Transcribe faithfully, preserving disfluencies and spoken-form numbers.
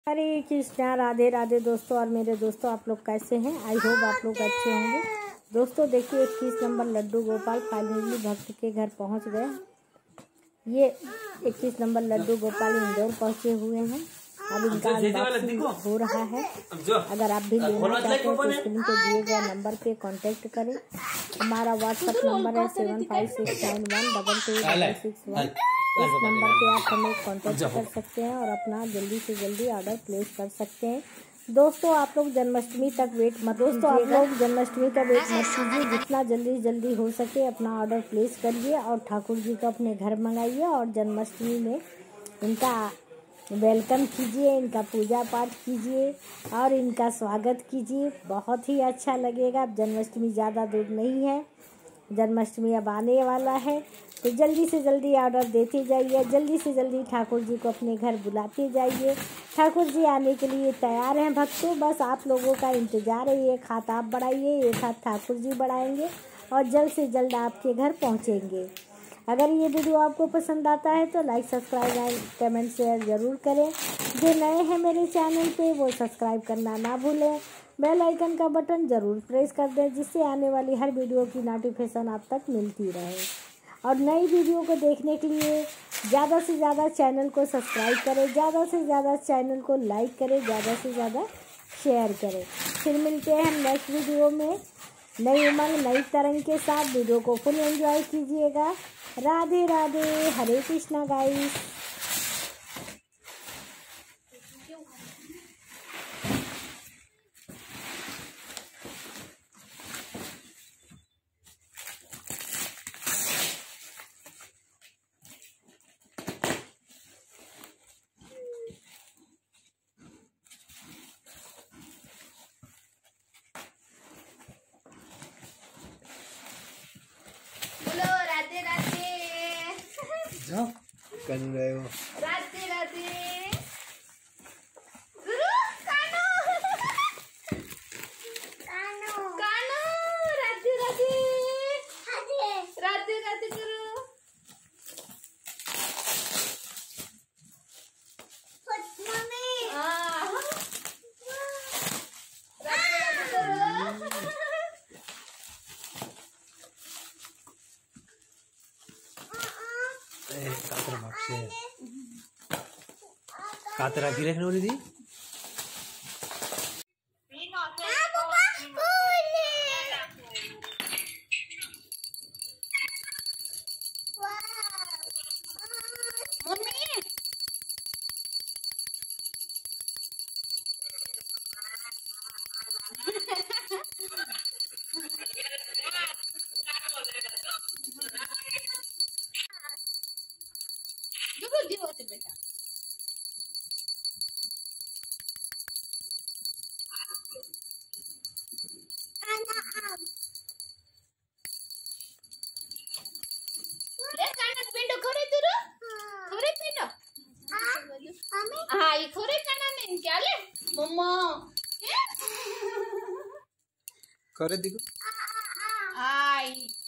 हरे कृष्णा, राधे राधे दोस्तों और मेरे दोस्तों, आप लोग कैसे हैं? आई होप आप लोग अच्छे होंगे। दोस्तों देखिए, इक्कीस नंबर लड्डू गोपाल फाइनली भक्त के घर पहुंच गए। ये इक्कीस नंबर लड्डू गोपाल इंदौर पहुंचे हुए हैं। अब इनका अनबॉक्सिंग हो रहा है। अगर आप भी लेना चाहते हैं तो स्क्रीन पे दिए गए नंबर पे कांटेक्ट करें। हमारा व्हाट्सएप नंबर है seven five six nine one double two double six one. इस नंबर पे आप हमें कांटेक्ट कर सकते हैं और अपना जल्दी से जल्दी ऑर्डर प्लेस कर सकते हैं। दोस्तों आप लोग जन्माष्टमी तक वेट मत दोस्तों आप लोग जन्माष्टमी का वेट मत कीजिए। जितना जल्दी जल्दी हो सके अपना ऑर्डर प्लेस करिए और ठाकुर जी को अपने घर मंगाइए और जन्माष्टमी में इनका वेलकम कीजिए, इनका पूजा पाठ कीजिए और इनका स्वागत कीजिए। बहुत ही अच्छा लगेगा। अब जन्माष्टमी ज़्यादा दूर नहीं है, जन्माष्टमी अब आने वाला है, तो जल्दी से जल्दी ऑर्डर देते जाइए, जल्दी से जल्दी ठाकुर जी को अपने घर बुलाते जाइए। ठाकुर जी आने के लिए तैयार हैं भक्तों, बस आप लोगों का इंतज़ार है। एक हाथ आप बढ़ाइए, एक हाथ ठाकुर जी बढ़ाएंगे और जल्द से जल्द आपके घर पहुंचेंगे। अगर ये वीडियो आपको पसंद आता है तो like subscribe and comment share ज़रूर करें। जो नए हैं मेरे चैनल पे वो सब्सक्राइब करना ना भूलें। बेल आइकन का बटन ज़रूर प्रेस कर दें जिससे आने वाली हर वीडियो की नोटिफिकेशन आप तक मिलती रहे। और नई वीडियो को देखने के लिए ज़्यादा से ज़्यादा चैनल को सब्सक्राइब करें, ज़्यादा से ज़्यादा चैनल को लाइक करें, ज़्यादा से ज़्यादा शेयर करें। फिर मिलते हैं हम नेक्स्ट वीडियो में नई उमंग नई तरंग के साथ। वीडियो को फुल एंजॉय कीजिएगा। राधे राधे, हरे कृष्णा गाइस। कर रहे हो राधे राधे गुरु कानो कानो कानो राधे राधे राधे राधे गुरु मम्मी हां राधे राधे गुरु कातरा मागसे कातरा की रखने वाली थी। बेटा पिंड खरे तुर खरे पिंड हाँ ये खरे काना नहीं क्या ले मम्मा करे दिखो आई